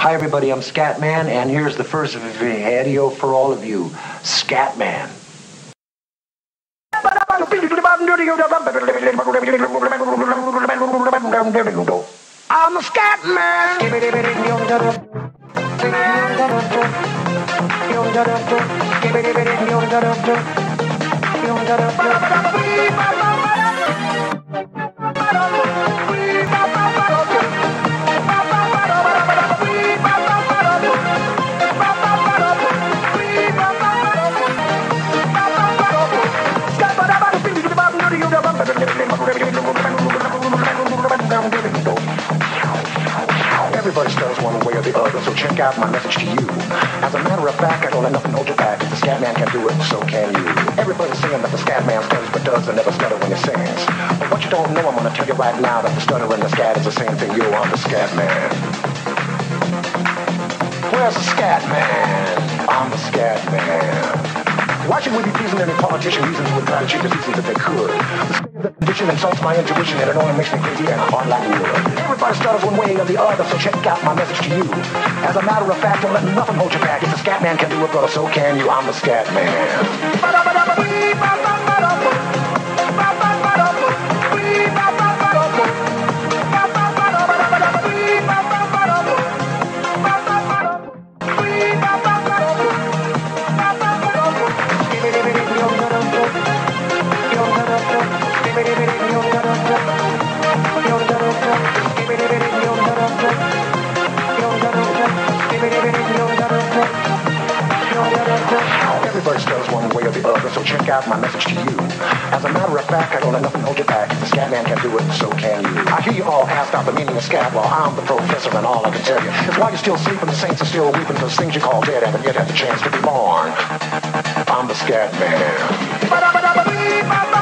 Hi everybody, I'm Scatman, and here's the first video for all of you. Scatman. I'm a Scatman. Everybody stutters one way or the other, so check out my message to you. As a matter of fact, I don't let nothing hold you back. If the Scatman can do it, so can you. Everybody's saying that the Scatman stutters but does and never stutter when he sings. But what you don't know, I'm gonna tell you right now that the stutter and the scat is the same thing. Yo, I'm the Scatman. Where's the Scatman? I'm the Scatman. Why should we be pleasing any politician reasons who would try to cheat the seasons if they could? The condition insults my intuition and it only makes me crazy and hard like wood. Everybody stutters one way or the other, so check out my message to you. As a matter of fact, don't let nothing hold you back. If the Scatman can do it, brother, so can you. I'm the Scatman. Everybody stutters one way or the other, so check out my message to you. As a matter of fact, I don't let nothing hold you back. If the Scatman can do it, so can you. I hear you all ask out the meaning of scat. Well, I'm the professor, and all I can tell you is while you're still sleeping, the saints are still weeping, because things you call dead haven't yet had the chance to be born. I'm the Scatman.